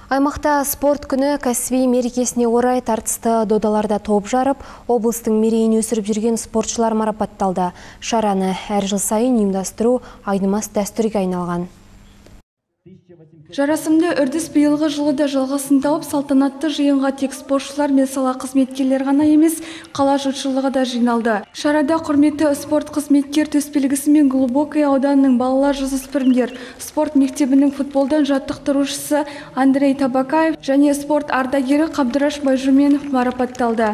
Аймақта спорт күні кәсіби мерекесіне орай тартысты додаларда топ жарып, облыстың мерейін өсіріп жүрген спортшылар марапатталды. Шараны әр жыл сайын ұйымдастыру айнымас дәстүрге айналған. Жарасымды үрдіс биылғы жылы да жалғасын тауып, салтанатты жиынға тек спортшылар мен сала қызметкерлер ғана емес, қала жұртшылығы да жиналды. Шарада құрметті спорт қызметкер төсбелгісі мен Глубокое ауданының балалар жасөспірімдер спорт мектебінің футболдан жаттықтырушысы Андрей Табакаев және спорт ардагері Қабдыраш Байжуменов марапатталды.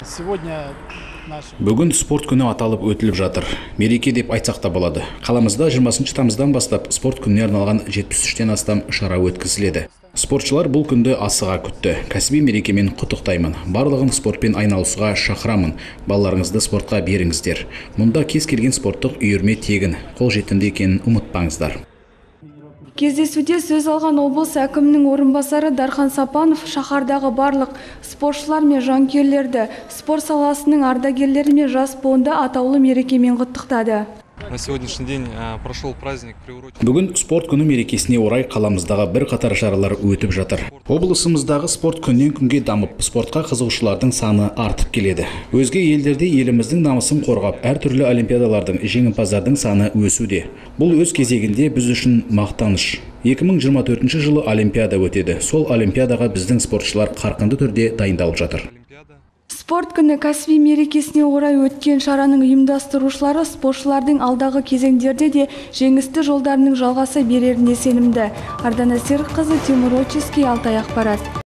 Бүгін спорт күні аталып өтіліп жатыр. Мереке деп айтсақ та болады. Қаламызда 20 тамыздан бастап спорт күніне арналған 73-тен астам шара өткізіледі. Спортшылар бұл күнді асыға күтті. Кәсіби мерекемен құттықтаймын. Барлығын спортпен айналысуға шақырамын. Балаларыңызды спортқа беріңіздер. Мұнда кез келген спорттық үйірме тегін, қолжетімді екенін ұмытпаңыздар. Кездесуде сөз алған облыс әкімінің орынбасары Дархан Сапанов шаһардағы барлық спортшылар мен жанкүйерлерді спорт саласының ардагерлері мен жас буынды атаулы мерекемен құттықтады. На сегодняшний день прошел праздник. Бүгін спорт күні мерекесіне орай қаламыздағы бір қатар шаралар өтіп жатыр. Облысымыздағы спорт күннен күнге дамып, спортқа қызығушылардың саны артып келеді. Өзге елдерде еліміздің намысын қорғап, әртүрлі олимпиадалардың жеңімпаздардың саны өсуде. Бұл өз кезегінде біз үшін мақтаныш. 2024 жылы олимпиада өтеді. Сол олимпиадаға біздің спортшылар қарқынды түрде дайындалып жатыр. Спорт күні кәсіби мерекесіне орай өткен шараның ұйымдастырушылары спортшылардың алдағы кезеңдерде де жеңісті жолдарының жалғаса береріне сенімді. Ардана Серікқызы, Тимур Оческий, Алтай ақпарат.